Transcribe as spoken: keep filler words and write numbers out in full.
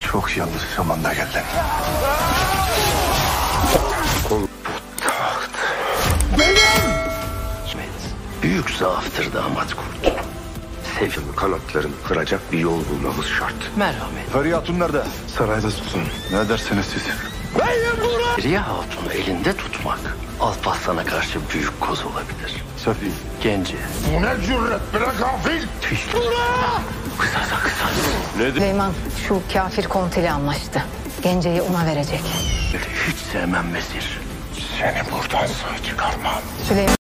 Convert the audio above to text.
Çok yanlış zamanda geldin. Bu taht benim! Büyük zaaftır damat kurt. Sevgimi kanatlarını kıracak bir yol bulmamız şart. Merhamet. Feriye Hatun nerede? Sarayda sultan. Ne dersiniz siz? Feriye Hatun'u elinde tutmak Alparslan'a karşı büyük koz olabilir. Safi. Genci. Bu ne cüret bre gafil? Kısasa kısas. Süleyman şu kafir kontiyle anlaştı. Gence'yi ona verecek. Hiç sevmem Vezir. Seni buradan sağ çıkarmam. Süleyman